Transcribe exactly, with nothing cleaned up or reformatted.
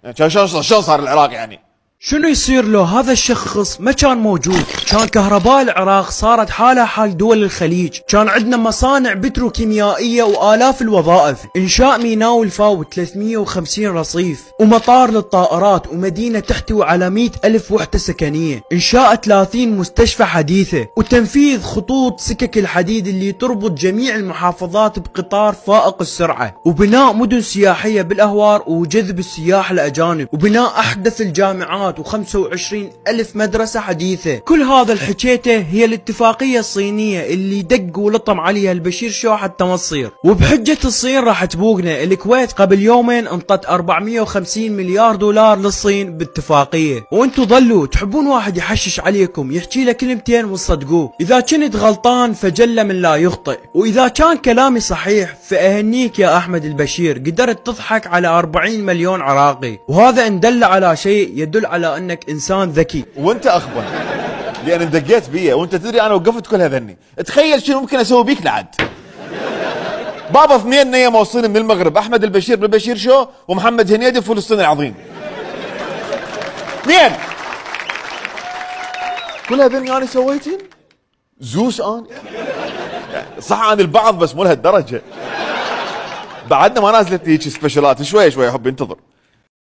كان شلون شلون صار العراق يعني؟ شنو يصير لو هذا الشخص ما كان موجود؟ كان كهرباء العراق صارت حالها حال دول الخليج، كان عندنا مصانع بتروكيميائية وآلاف الوظائف، إنشاء ميناء الفاو ثلاثمية وخمسين رصيف، ومطار للطائرات، ومدينة تحتوي على مئة ألف وحدة سكنية، إنشاء ثلاثين مستشفى حديثة، وتنفيذ خطوط سكك الحديد اللي تربط جميع المحافظات بقطار فائق السرعة، وبناء مدن سياحية بالأهوار وجذب السياح الأجانب، وبناء أحدث الجامعات وخمسة وعشرين ألف مدرسة حديثة. كل هذا الحكيته هي الاتفاقية الصينية اللي دق ولطم عليها البشير شو حتى ما تصير، وبحجة الصين راح تبوقنا. الكويت قبل يومين انطت أربعمية وخمسين مليار دولار للصين باتفاقية، وانتو ظلوا تحبون واحد يحشش عليكم يحكي له كلمتين وتصدقوه. اذا كنت غلطان فجل من لا يخطئ، واذا كان كلامي صحيح فاهنيك يا احمد البشير، قدرت تضحك على أربعين مليون عراقي، وهذا ان دل على شيء يدل على انك انسان ذكي. وانت اخبر لان اندقيت بيه، وانت تدري انا وقفت كل هذني. تخيل شنو ممكن اسوي بيك لعد. بابا اثنين نيه موصلين من المغرب، احمد البشير بالبشير شو، ومحمد هنيدي فلسطين العظيم. اثنين كل هذني انا سويتين زوس انا. صح عن البعض بس مو لهالدرجه. بعدنا ما نازلت هيك سبيشالات، شويه شويه حبي انتظر.